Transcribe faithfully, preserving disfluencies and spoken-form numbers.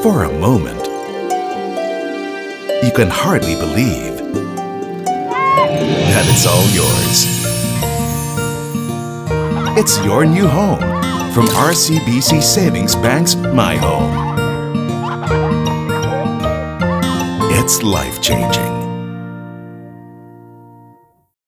For a moment, you can hardly believe that it's all yours. It's your new home from R C B C Savings Bank's My Home. It's life-changing.